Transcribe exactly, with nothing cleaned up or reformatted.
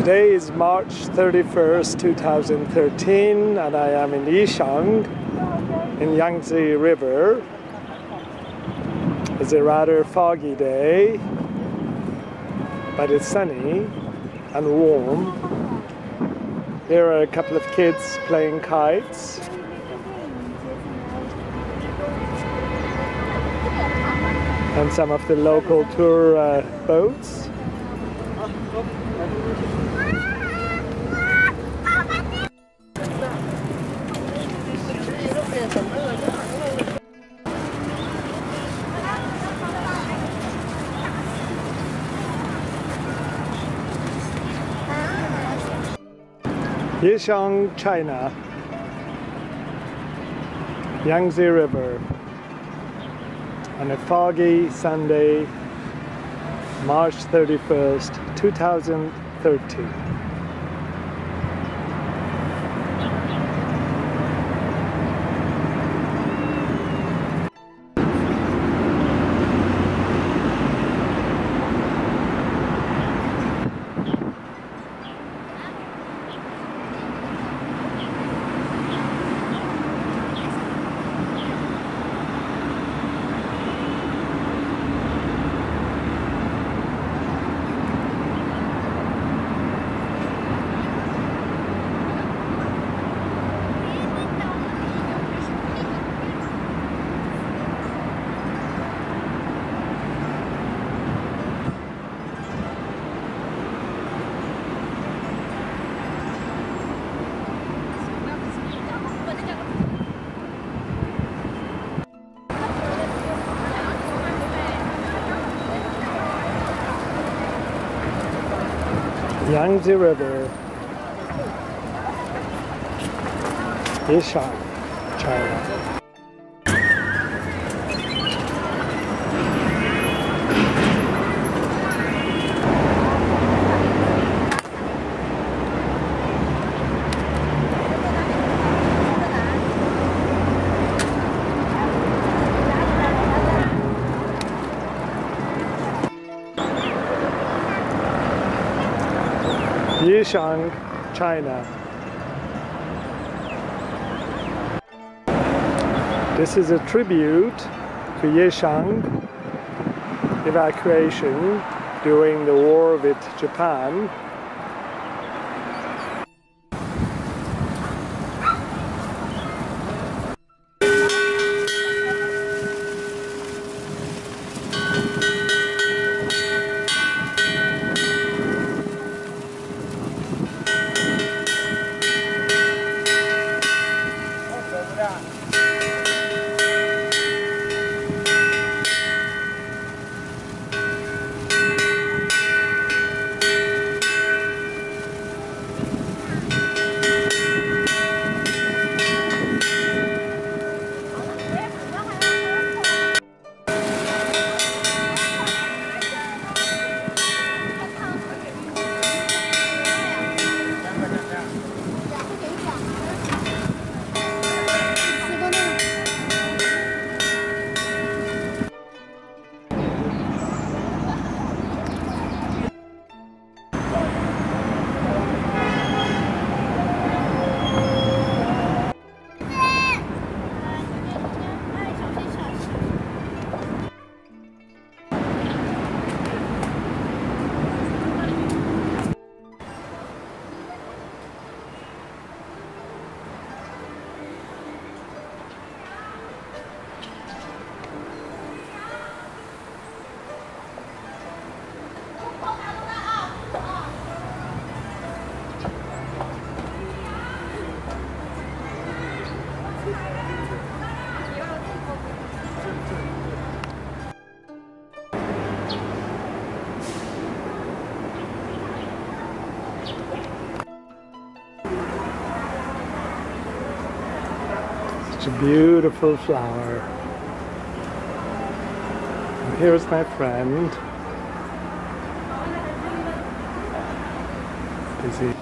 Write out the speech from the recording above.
Today is March thirty-first, two thousand thirteen, and I am in Yishang, in Yangtze River. It's a rather foggy day, but it's sunny and warm. Here are a couple of kids playing kites. And some of the local tour uh, boats. Yishang, China, Yangtze River, on a foggy Sunday, March thirty-first, two thousand thirteen. Yangtze River, Yishang, China. Yishang, China. This is a tribute to Yishang evacuation during the war with Japan. Such a beautiful flower. And here's my friend. Busy.